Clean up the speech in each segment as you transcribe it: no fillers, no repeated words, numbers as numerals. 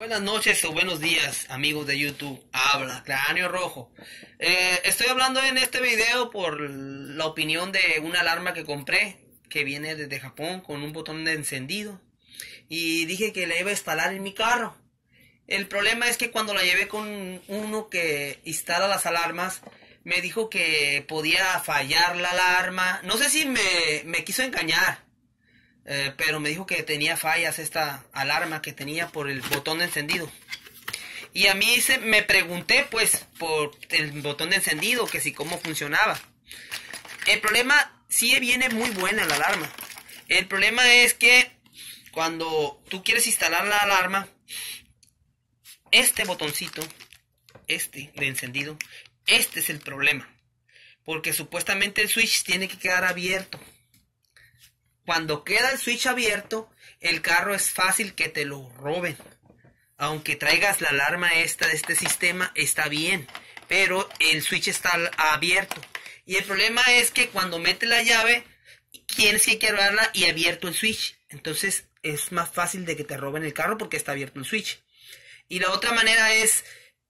Buenas noches o buenos días, amigos de YouTube. Habla Cráneo Rojo. Estoy hablando en este video por la opinión de una alarma que compré, que viene desde Japón con un botón de encendido. Y dije que la iba a instalar en mi carro. El problema es que cuando la llevé con uno que instala las alarmas, me dijo que podía fallar la alarma. No sé si me quiso engañar. Pero me dijo que tenía fallas esta alarma que tenía por el botón de encendido. Y a mí me pregunté pues por el botón de encendido, que si cómo funcionaba. El problema, sí viene muy buena la alarma. El problema es que cuando tú quieres instalar la alarma, este botoncito, este de encendido, este es el problema. Porque supuestamente el switch tiene que quedar abierto. Cuando queda el switch abierto, el carro es fácil que te lo roben. Aunque traigas la alarma esta de este sistema, está bien. Pero el switch está abierto. Y el problema es que cuando metes la llave, tienes que quebrarla y abierto el switch. Entonces es más fácil de que te roben el carro porque está abierto el switch. Y la otra manera es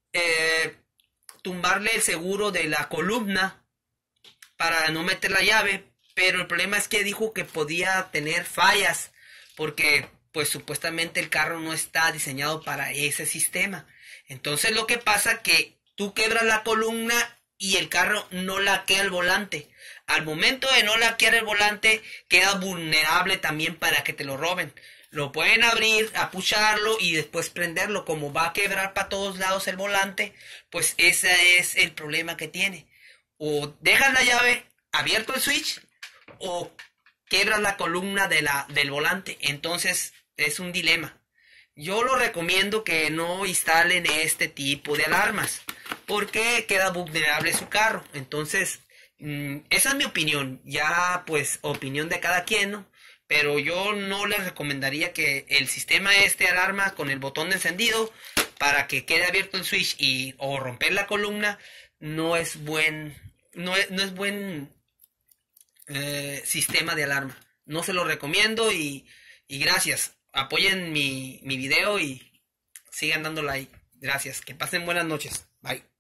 tumbarle el seguro de la columna para no meter la llave. Pero el problema es que dijo que podía tener fallas porque pues supuestamente el carro no está diseñado para ese sistema. Entonces lo que pasa que tú quebras la columna y el carro no laquea el volante. Al momento de no laquear el volante queda vulnerable también para que te lo roben. Lo pueden abrir, apucharlo y después prenderlo. Como va a quebrar para todos lados el volante, pues ese es el problema que tiene. O dejas la llave, abierto el switch, o quebras la columna del volante. Entonces es un dilema. Yo lo recomiendo que no instalen este tipo de alarmas porque queda vulnerable su carro. Entonces esa es mi opinión. Ya pues opinión de cada quien, ¿no? Pero yo no les recomendaría que el sistema este alarma con el botón de encendido para que quede abierto el switch o romper la columna no es buen sistema de alarma. No se lo recomiendo y gracias. Apoyen mi video y sigan dando like. Gracias. Que pasen buenas noches. Bye.